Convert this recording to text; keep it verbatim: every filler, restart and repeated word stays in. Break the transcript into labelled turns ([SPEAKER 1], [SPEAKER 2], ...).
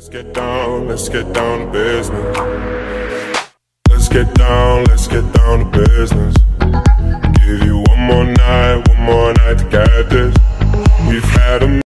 [SPEAKER 1] Let's get down, let's get down to business. Let's get down, let's get down to business. Give you one more night, one more night to get this. We've had a